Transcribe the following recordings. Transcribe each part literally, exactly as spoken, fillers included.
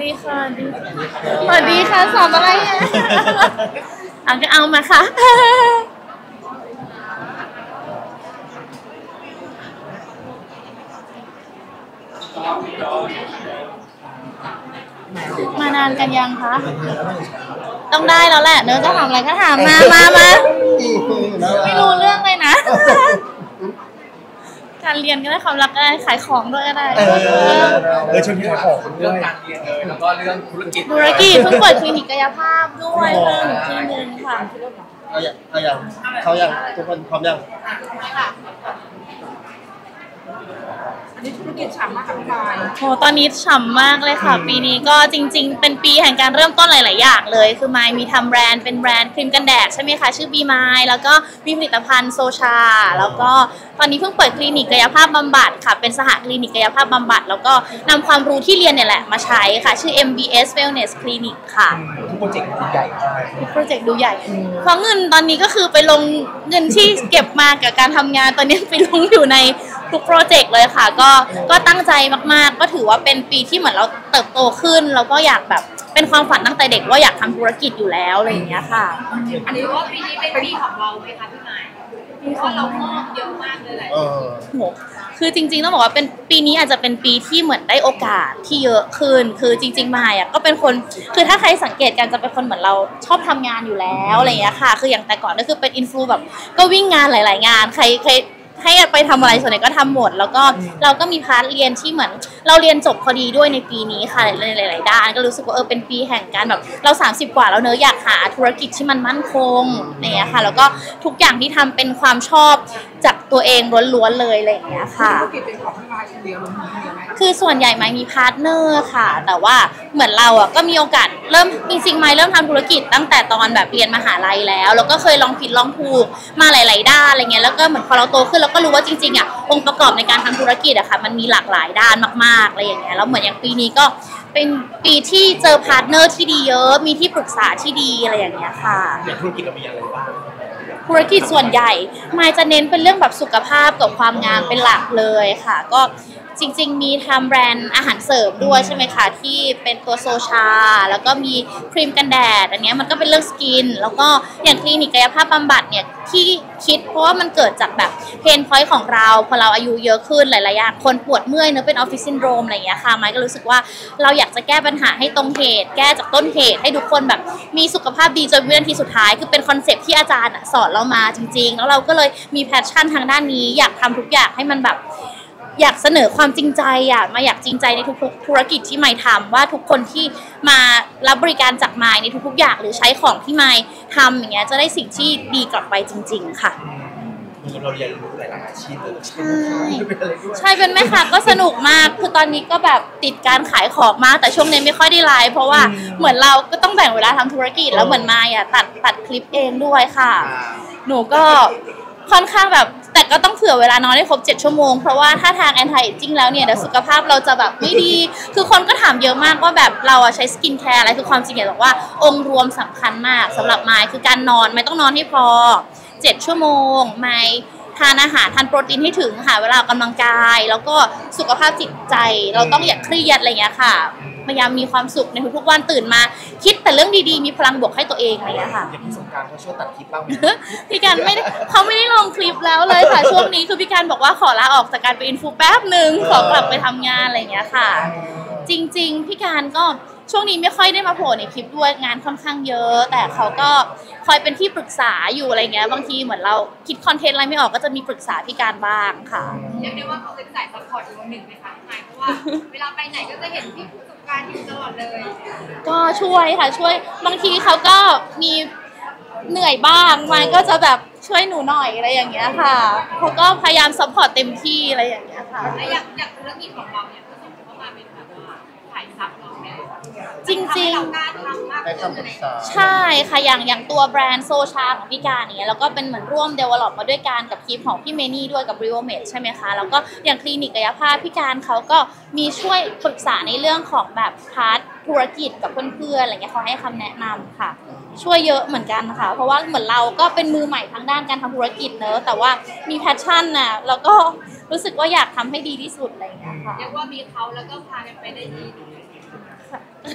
ดีค่ะดีสวัสดีค่ะสอบอะไรอ่ะเอาก็เอามาค่ะมานานกันยังคะต้องได้แล้วแหละเนื้อจะถามอะไรก็ถามมามามาไม่รู้เรื่องเลยนะการเรียนก็ได้ความรักก็ได้ขายของด้วยก็ได้เออเออชวนขายของเรื่องการเรียนเลยแล้วก็เรื่องธุรกิจธุรกิจเพิ่งเปิดคลินิกกายภาพด้วยเพิ่มอีกทีนึงค่ะเอาอย่างเอาอย่างเขาอย่างทุกคนพร้อมยังอันนี้ธุรกิจฉ่ำมากค่ะพี่บายโอ้ตอนนี้ฉ่ำมากเลยค่ะปีนี้ก็จริงๆเป็นปีแห่งการเริ่มต้นหลายๆอย่างเลยคือไมค์มีทำแบรนด์เป็นแบรนด์ครีมกันแดดใช่ไหมคะชื่อบีไมค์แล้วก็มีผลิตภัณฑ์โซชาแล้วก็ตอนนี้เพิ่งเปิดคลินิกกายภาพบำบัดค่ะเป็นสหคลินิกกายภาพบำบัดแล้วก็นำความรู้ที่เรียนเนี่ยแหละมาใช้ค่ะชื่อ เอ็ม บี เอส Wellness Clinic ค่ะทุกโปรเจกต์ดูใหญ่ทุกโปรเจกต์ดูใหญ่เพราะเงินตอนนี้ก็คือไปลงเงินที่เก็บมากับการทำงานตอนนี้ไปลงอยู่ในทุกโปรเจกต์เลยค่ะก็ก็ตั้งใจมากๆก็ถือว่าเป็นปีที่เหมือนเราเติบโตขึ้นแล้วก็อยากแบบเป็นความฝันตั้งแต่เด็กว่าอยากทำธุรกิจอยู่แล้วอะไรอย่างเงี้ยค่ะอันนี้ว่าปีนี้เป็นปีของเราไหมคะพี่ไมค์เพราะเรามอบเยอะมากเลยแหละโหคือจริงๆต้องบอกว่าเป็นปีนี้อาจจะเป็นปีที่เหมือนได้โอกาสที่เยอะขึ้นคือจริงๆมาอ่ะก็เป็นคนคือถ้าใครสังเกตกันจะเป็นคนเหมือนเราชอบทำงานอยู่แล้วอะไรอย่างเงี้ยค่ะคืออย่างแต่ก่อนก็คือเป็นอินฟลูแบบก็วิ่งงานหลายๆงานใครใครให้ไปทำอะไรส่วนใหญ่ก็ทำหมดแล้วก็เราก็มีพาร์ทเรียนที่เหมือนเราเรียนจบพอดีด้วยในปีนี้ค่ะในหลายๆด้านก็รู้สึกว่าเออเป็นปีแห่งการแบบเราสามสิบกว่าแล้วเนอะอยากหาธุรกิจที่มันมั่นคงเนี่ยค่ะแล้วก็ทุกอย่างที่ทำเป็นความชอบจากตัวเองล้วนๆเลยอะไรอย่างเงี้ยค่ะธุรกิจเป็นของพี่ไมค์คนเดียวลงทุนคนเดียวไหมคือส่วนใหญ่ไมค์มีพาร์ทเนอร์ค่ะแต่ว่าเหมือนเราอ่ะก็มีโอกาสเริ่มจริงๆไมค์เริ่มทำธุรกิจตั้งแต่ตอนแบบเรียนมหาลัยแล้วแล้วก็เคยลองผิดลองถูกมาหลายๆด้านอะไรเงี้ยแล้วก็เหมือนพอเราโตขึ้นเราก็รู้ว่าจริงๆอ่ะองค์ประกอบในการทำธุรกิจอะค่ะมันมีหลากหลายด้านมากๆอะไรอย่างเงี้ยแล้วเหมือนอย่างปีนี้ก็เป็นปีที่เจอพาร์ทเนอร์ที่ดีเยอะมีที่ปรึกษาที่ดีอะไรอย่างเงี้ยค่ะอย่างธุรกิจเรามีอะไรบ้างธุรกิจส่วนใหญ่ไมค์จะเน้นเป็นเรื่องแบบสุขภาพกับความงามเป็นหลักเลยค่ะก็จริงๆมีทำแบรนด์อาหารเสริมด้วยใช่ไหมคะที่เป็นตัวโซชาแล้วก็มีครีมกันแดดอันนี้มันก็เป็นเรื่องสกินแล้วก็อย่างคลินิกกายภาพบำบัดเนี่ยที่คิดเพราะว่ามันเกิดจากแบบเพนพอยต์ของเราพอเราอายุเยอะขึ้นหลายๆอย่างคนปวดเมื่อยเนอะเป็นออฟฟิศซินโดรมอะไรอย่างเงี้ยค่ะไมค์ก็รู้สึกว่าเราอยากจะแก้ปัญหาให้ตรงเหตุแก้จากต้นเหตุให้ทุกคนแบบมีสุขภาพดีจนวินาทีสุดท้ายคือเป็นคอนเซ็ปต์ที่อาจารย์สอนเรามาจริงๆแล้วเราก็เลยมีแพชชั่นทางด้านนี้อยากทำทุกอย่างให้มันแบบอยากเสนอความจริงใจอ่ะมาอยากจริงใจในทุกๆธุรกิจที่ไมค์ทำว่าทุกคนที่มารับบริการจากไมค์ในทุกๆอย่างหรือใช้ของที่ไมค์ทำอย่างเงี้ยจะได้สิ่งที่ดีกลับไปจริงๆค่ะเราเรียนรู้หลายๆอาชีพเลยใช่ใช่เป็นแม่ค้าก็สนุกมากคือตอนนี้ก็แบบติดการขายของมากแต่ช่วงนี้ไม่ค่อยได้ไลฟ์เพราะว่าเหมือนเราก็ต้องแบ่งเวลาทำธุรกิจแล้วเหมือนไมค์อ่ะตัดตัดคลิปเองด้วยค่ะหนูก็ค่อนข้างแบบแต่ก็ต้องเผื่อเวลานอนให้ครบเจ็ดชั่วโมงเพราะว่าถ้าทางแอนตี้เอจจิ้งแล้วเนี่ยเดี๋ยวสุขภาพเราจะแบบไม่ดีคือคนก็ถามเยอะมากว่าแบบเราใช้สกินแคร์อะไรคือความจริงอยากบอกว่าองค์รวมสำคัญมากสำหรับไมค์คือการนอนไม่ต้องนอนให้พอเจ็ดชั่วโมงไมค์ทานอาหารทานโปรตีนให้ถึงค่ะเวลาออกกำลังกายแล้วก็สุขภาพจิตใจเราต้องอย่าเครียดอะไรอย่างเงี้ยค่ะพยายามมีความสุขในทุกๆวันตื่นมาคิดแต่เรื่องดีๆมีพลังบวกให้ตัวเองอะไรอย่างเงี้ยค่ะอย่างพี่สงการเขาช่วยตัดคลิปบ้างไหมพี่การไม่ได้เขาไม่ได้ลงคลิปแล้วเลยค่ะช่วงนี้คือพี่การบอกว่าขอลาออกจากการเป็นอินฟูแป๊บนึงขอกลับไปทำงานอะไรอย่างเงี้ยค่ะจริงๆพี่การก็ช่วงนี้ไม่ค่อยได้มาโผล่ในคลิปด้วยงานค่อนข้างเยอะแต่เขาก็คอยเป็นที่ปรึกษาอยู่อะไรเงี้ยบางทีเหมือนเราคิดคอนเทนต์อะไรไม่ออกก็จะมีปรึกษาพี่การบ้างค่ะเรียกได้ว่าเขาเป็นสายซัพพอร์ตอีกคนหนึ่งไหมคะเพราะว่าเวลาไปไหนก็จะเห็นพี่ประสบการณ์อยู่ตลอดเลยก็ช่วยค่ะช่วยบางทีเขาก็มีเหนื่อยบ้างมันก็จะแบบช่วยหนูหน่อยอะไรอย่างเงี้ยค่ะเขาก็พยายามซัพพอร์ตเต็มที่อะไรอย่างเงี้ยค่ะแล้วอยากอยากธุรกิจของเราเนี่ยก็สมมติว่ามาเป็นแบบว่าขายซับเราเนี่ยจริงๆใช่ค่ะอย่างอย่างตัวแบรนด์โซชาของพี่การเนี่ยแล้วก็เป็นเหมือนร่วม develop มาด้วยกันกับทีมของพี่เมนี่ด้วยกับ Riomed ใช่ไหมคะแล้วก็อย่างคลินิกกายภาพพี่การเขาก็มีช่วยปรึกษาในเรื่องของแบบพาร์ทธุรกิจกับเพื่อนๆอะไรเงี้ยเขาให้คำแนะนำค่ะช่วยเยอะเหมือนกันค่ะเพราะว่าเหมือนเราก็เป็นมือใหม่ทางด้านการทำธุรกิจเนอะแต่ว่ามีแพชชั่นน่ะแล้วก็รู้สึกว่าอยากทำให้ดีที่สุดอะไรเงี้ยค่ะเรียกว่ามีเขาแล้วก็พากันไปได้ดี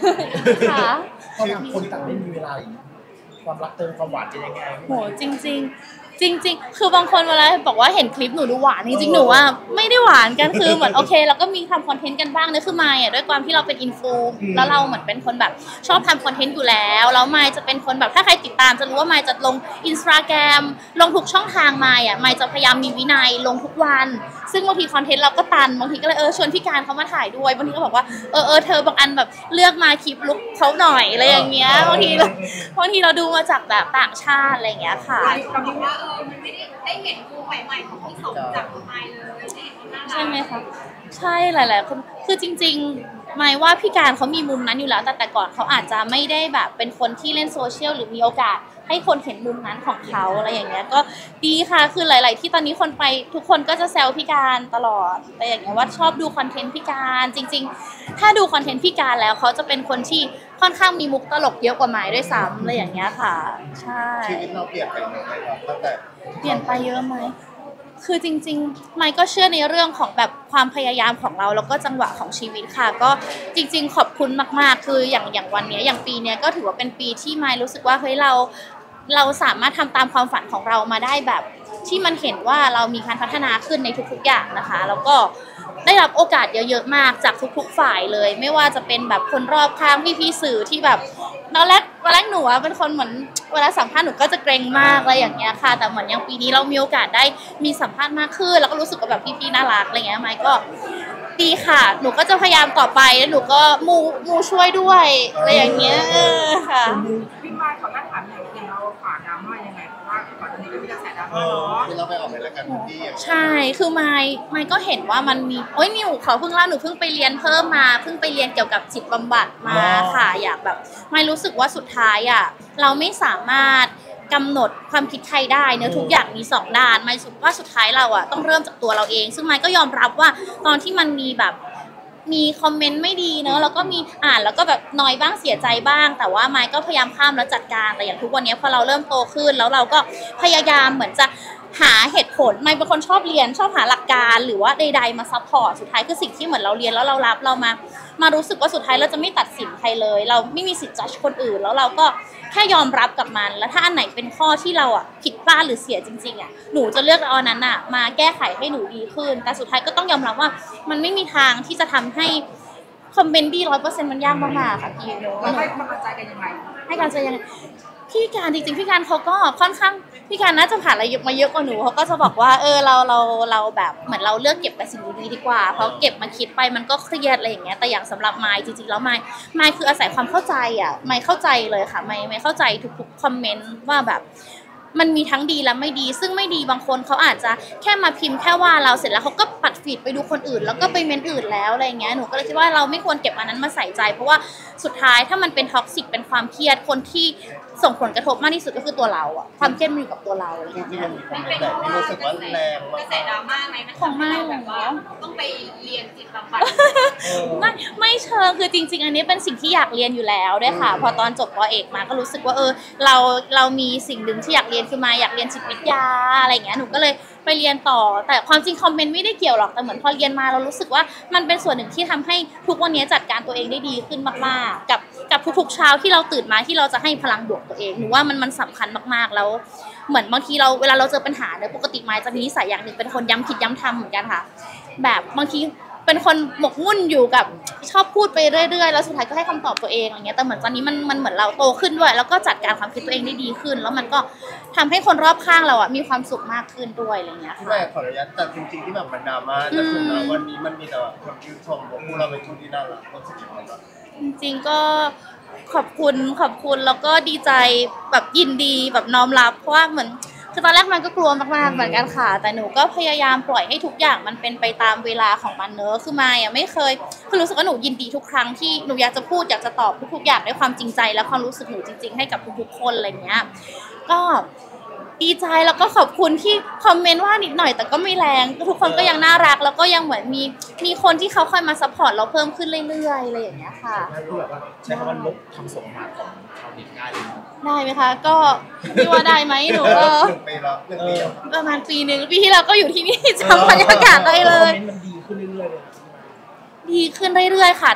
ค่ะก็ต่างคนต่างไม่มีเวลาอีกความรักเติมความหวานจะยังไงโหจริง ๆ จริง ๆ คือบางคนเวลาบอกว่าเห็นคลิปหนูดูหวานจริงๆหนูว่าไม่ได้หวานกันคือเหมือนโอเคเราก็มีทำคอนเทนต์กันบ้างนะคือมายอ่ะด้วยความที่เราเป็นอินฟูแล้วเราเหมือนเป็นคนแบบชอบทำคอนเทนต์อยู่แล้วแล้วมายจะเป็นคนแบบถ้าใครติดตามจะรู้ว่ามายจะลงอินสตาแกรมลงทุกช่องทางมายอ่ะมายจะพยายามมีวินัยลงทุกวันซึ่งบางทีคอนเทนต์เราก็ตันบางทีก็เลยเออชวนพี่การเขามาถ่ายด้วยบางทีก็บอกว่าเออเออเธอบางอันแบบเลือกมาคลิปลุคเขาหน่อยอะไรอย่างเงี้ยบางทีเราบางทีเราดูมาจากแบบต่างชาติอะไรอย่างเงี้ยค่ะก็บอกว่าเออมันไม่ได้ได้เห็นมุมใหม่ๆของพี่สมจากไมค์เลยได้เห็นเขาน่ารักใช่ไหมคะใช่หลายๆคนคือจริงๆหมายว่าพี่การเขามีมุมนั้นอยู่แล้วแต่แต่ก่อนเขาอาจจะไม่ได้แบบเป็นคนที่เล่นโซเชียลหรือมีโอกาสให้คนเห็นมุมนั้นของเขาอะไรอย่างเงี้ยก็ดีค่ะคือหลาย ๆ ที่ตอนนี้คนไปทุกคนก็จะแซวพี่การตลอดแต่อย่างเงี้ยว่าชอบดูคอนเทนต์พี่การจริง ๆ ถ้าดูคอนเทนต์พี่การแล้วเขาจะเป็นคนที่ค่อนข้างมีมุกตลกเยอะกว่าหมายด้วยซ้ำอะไรอย่างเงี้ยค่ะใช่ชีวิตเราเปลี่ยนไปไหมครับตั้งแต่เปลี่ยนไปเยอะไหมคือจริงๆไมค์ก็เชื่อในเรื่องของแบบความพยายามของเราแล้วก็จังหวะของชีวิตค่ะก็จริงๆขอบคุณมากๆคืออย่างอย่างวันนี้อย่างปีนี้ก็ถือว่าเป็นปีที่ไมค์รู้สึกว่าเฮ้ยเราเราสามารถทำตามความฝันของเรามาได้แบบที่มันเห็นว่าเรามีการพัฒนาขึ้นในทุกๆอย่างนะคะแล้วก็ได้รับโอกาสเยอะๆมากจากทุกๆฝ่ายเลยไม่ว่าจะเป็นแบบคนรอบข้างพี่ๆสื่อที่แบบตอนแรกตอนแรกหนูเป็นคนเหมือนเวลาสัมภาษณ์หนูก็จะเกรงมากอะไรอย่างเงี้ยค่ะแต่เหมือนอย่างปีนี้เรามีโอกาสได้มีสัมภาษณ์มากขึ้นแล้วก็รู้สึกว่าแบบพี่ๆน่ารักอะไรเงี้ยไมค์ก็ดีค่ะหนูก็จะพยายามต่อไปแล้วหนูก็มูมูช่วยด้วยอะไรอย่างเงี้ยค่ะพี่มายขออนุญาตถามอย่างอย่างเราฝ่าดราม่ายังไงเพราะว่าก่อนหน้านี้ก็มีกระแสดราม่าเนาะที่เราไปออกในรายการพี่ใช่คือไมค์ไมค์ก็เห็นว่ามันมีโอ้ยนิวเขาเพิ่งเล่าหนูเพิ่งไปเรียนเพิ่มมาเพิ่งไปเรียนเกี่ยวกับจิตบำบัดมาค่ะอยากแบบไมค์รู้สึกว่าสุดท้ายอ่ะเราไม่สามารถกำหนดความคิดใครได้เนอะทุกอย่างมีสองด้านไมค์รู้สึกว่าสุดท้ายเราอ่ะต้องเริ่มจากตัวเราเองซึ่งไมค์ก็ยอมรับว่าตอนที่มันมีแบบมีคอมเมนต์ไม่ดีเนอะแล้วก็มีอ่านแล้วก็แบบน้อยบ้างเสียใจบ้างแต่ว่าไมค์ก็พยายามข้ามแล้วจัดการแต่อย่างทุกวันนี้พอเราเริ่มโตขึ้นแล้วเราก็พยายามเหมือนจะหาเหตุผลไมค์เป็นคนชอบเรียนชอบหาหลักการหรือว่าใดๆมาซัพพอร์ตสุดท้ายคือสิ่งที่เหมือนเราเรียนแล้วเรารับเรามามารู้สึกว่าสุดท้ายเราจะไม่ตัดสินใครเลยเราไม่มีสิทธิ์จัดคนอื่นแล้วเราก็แค่ยอมรับกับมันแล้วถ้าอันไหนเป็นข้อที่เราอ่ะผิดพลาดหรือเสียจริงๆอ่ะหนูจะเลือกเอาอันนั้นอ่ะมาแก้ไขให้หนูดีขึ้นแต่สุดท้ายก็ต้องยอมรับว่ามันไม่มีทางที่จะทำให้คอมเมนต์ดีร้อยเปอร์เซ็นต์มันยากมากๆค่ะพี่โน้เราให้กำลังใจกันยังไงให้กำลังใจยังไงพี่การจริงๆพี่การเขาก็ค่อนข้างพี่การน่าจะผ่านอะไรมาเยอะกว่าหนูเขาก็จะบอกว่าเออเราเราเราแบบเหมือนเราเลือกเก็บแต่สิ่งดีๆดีกว่าเพราะเก็บมาคิดไปมันก็เครียดอะไรอย่างเงี้ยแต่อย่างสำหรับไมค์จริงๆแล้วไมค์ไมค์คืออาศัยความเข้าใจอ่ะไมค์เข้าใจเลยค่ะไมค์ไมค์เข้าใจทุกๆคอมเมนต์ว่าแบบมันมีทั้งดีและไม่ดีซึ่งไม่ดีบางคนเขาอาจจะแค่มาพิมพ์แค่ว่าเราเสร็จแล้วเขาก็ปัดฟีดไปดูคนอื่นแล้วก็ไปเมนอื่นแล้วอะไรเงี้ยหนูก็เลยคิดว่าเราไม่ควรเก็บอันนั้นมาใส่ใจเพราะว่าสุดท้ายถ้ามันเป็นท็อกซิกเป็นความเครียดคนที่ส่งผลกระทบมากที่สุดก็คือตัวเราอะความเครียดมันอยู่กับตัวเราอะไรเงี้ยที่มันมีแต่ที่รู้สึกว่าแรงมากกระแสดราม่าไหมมันของไม่แบบว่าต้องไปเรียนจิตบำบัดไม่ไม่เชิงคือจริงๆอันนี้เป็นสิ่งที่อยากเรียนอยู่แล้วด้วยค่ะพอตอนจบป.เอกมาก็รู้สึกว่าเออเราเรามีสิ่งหนึ่งที่อยากเรียนคือมาอยากเรียนจิตวิทยาอะไรเงี้ยหนูก็เลยไปเรียนต่อแต่ความจริงคอมเมนต์ไม่ได้เกี่ยวหรอกแต่เหมือนพอเรียนมาเรารู้สึกว่ามันเป็นส่วนหนึ่งที่ทำให้ทุกวันนี้จัดการตัวเองได้ดีขึ้นมากๆกับกับทุกๆเช้าที่เราตื่นมาที่เราจะให้พลังบวกตัวเองหนูว่ามันมันสำคัญมากๆแล้วเหมือนบางทีเราเวลาเราเจอปัญหาเนี่ยปกติไม้จะมีนิสัยอย่างหนึ่งเป็นคนย้ำคิดย้ำทำเหมือนกันค่ะแบบบางทีเป็นคนหมกมุ่นอยู่กับชอบพูดไปเรื่อยๆแล้วสุดท้ายก็ให้คำตอบตัวเองอย่างเงี้ยแต่เหมือนตอนนี้มันมันเหมือนเราโตขึ้นด้วยแล้วก็จัดการความคิดตัวเองได้ดีขึ้นแล้วมันก็ทำให้คนรอบข้างเราอ่ะมีความสุขมากขึ้นด้วยอะไรเงี้ยที่แม่ขออนุญาตแต่จริงๆที่แบบมันดราม่าแต่ถึงวันนี้มันมีแต่ว่าคนชื่นชมว่าพวกเราเป็นคนที่น่ารักรู้สึกยังไงบ้างจริงๆก็ขอบคุณขอบคุณแล้วก็ดีใจแบบยินดีแบบน้อมรับเพราะว่าเหมือนคือตอนแรกมันก็กลัวมากๆเหมือนกันค่ะแต่หนูก็พยายามปล่อยให้ทุกอย่างมันเป็นไปตามเวลาของมันเนอะคือมายอ่ะไม่เคยคือรู้สึกว่าหนูยินดีทุกครั้งที่หนูอยากจะพูดอยากจะตอบทุกๆอย่างด้วยความจริงใจและความรู้สึกหนูจริงๆให้กับทุกๆคนอะไรเงี้ยก็ดีใจแล้วก็ขอบคุณที่คอมเมนต์ว่านิดหน่อยแต่ก็ไม่แรงทุกคนก็ยังน่ารักแล้วก็ยังเหมือนมีมีคนที่เขาคอยมาซัพพอร์ตเราเพิ่มขึ้นเรื่อยๆอะไรอย่างเงี้ยค่ะคือแบบว่าใช้คำว่าลบคำสมมาของชาวเน็ตได้เลยได้ไหมคะก็พี่ว่าได้ไหมหนูก็ประมาณปีนึงปีที่เราก็อยู่ที่นี่จำบรรยากาศได้เลยมันดีขึ้นเรื่อยๆเลยดีขึ้นเรื่อยๆค่ะแต่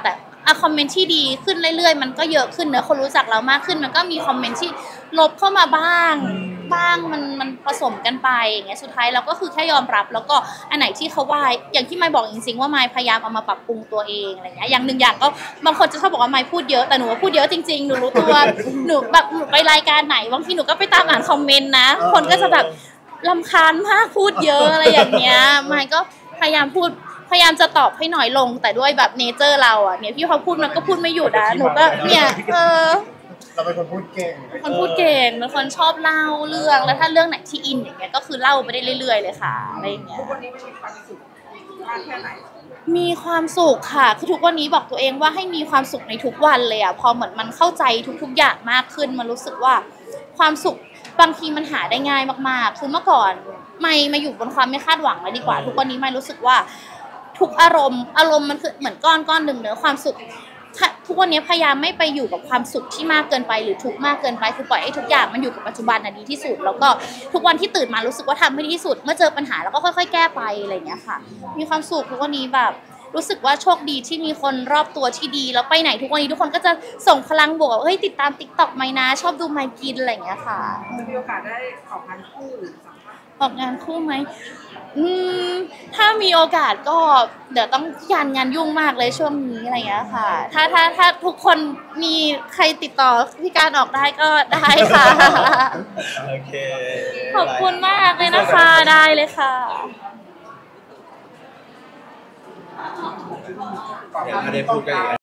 อะคอมเมนต์ที่ดีขึ้นเรื่อยๆมันก็เยอะขึ้นเนอะคนรู้จักเรามากขึ้นมันก็มีคอมเมนต์ที่ลบเข้ามาบ้างบ้างมันมันผสมกันไปอย่างเงี้ยสุดท้ายเราก็คือแค่ยอมรับแล้วก็อันไหนที่เขาว่าอย่างที่ไมค์บอกจริงๆว่าไมค์พยายามเอามาปรับปรุงตัวเองอะไรเงี้ยอย่างหนึ่งอย่างก็บางคนจะชอบบอกว่าไมค์พูดเยอะแต่หนูว่าพูดเยอะจริงๆหนูรู้ตัวหนูแบบหนูไปรายการไหนบางทีหนูก็ไปตามอ่านคอมเมนต์นะคนก็จะแบบรำคาญมากพูดเยอะอะไรอย่างเงี้ยไมค์ก็พยายามพูดพยายามจะตอบให้น้อยลงแต่ด้วยแบบเนเจอร์เราอ่ะเนี่ยพี่เขาพูดมันก็พูดไม่หยุดอ่ะหนูก็เนี่ยเออเราเป็นคนพูดเก่งเป็นคนพูดเก่งเป็นคนชอบเล่าเรื่องแล้วถ้าเรื่องไหนที่อินอย่างเงี้ยก็คือเล่าไปได้เรื่อยๆเลยค่ะอะไรอย่างเงี้ยทุกวันนี้มันมีความสุขมากแค่ไหนมีความสุขค่ะคือทุกวันนี้บอกตัวเองว่าให้มีความสุขในทุกวันเลยอ่ะพอเหมือนมันเข้าใจทุกๆอย่างมากขึ้นมันรู้สึกว่าความสุขบางทีมันหาได้ง่ายมากๆคือเมื่อก่อนไม่มาอยู่บนความไม่คาดหวังเลยดีกว่าทุกวันนี้ไม่รู้สึกว่าทุกอารมณ์อารมณ์มันคือเหมือนก้อนก้อนหนึ่งเนื้อความสุขทุกวันนี้พยายามไม่ไปอยู่กับความสุขที่มากเกินไปหรือทุกข์มากเกินไปคือปล่อยให้ทุกอย่างมันอยู่กับปัจจุบันน่ะดีที่สุดแล้วก็ทุกวันที่ตื่นมารู้สึกว่าทำให้ดีที่สุดเมื่อเจอปัญหาแล้วก็ค่อยๆแก้ไปอะไรอย่างเงี้ยค่ะมีความสุขทุกวันนี้แบบรู้สึกว่าโชคดีที่มีคนรอบตัวที่ดีแล้วไปไหนทุกวันนี้ทุกคนก็จะส่งพลังบวกเฮ้ยติดตาม ติ๊กต็อก ไหมนะชอบดูไมค์กินอะไรอย่างเงี้ยค่ะจะมีโอกาสได้ออกงานคู่หรือสัมภาษณ์ออกงานคู่ไหมอืมถ้ามีโอกาสก็เดี๋ยวต้องงานงานยุ่งมากเลยช่วงนี้อะไรอย่างเงี้ยค่ะถ้าถ้าถ้าทุกคนมีใครติดต่อพี่การออกได้ก็ได้ค่ะโอเคขอบคุณมากเลยนะคะได้เลยค่ะเดี๋ยวไม่ได้พูดกัน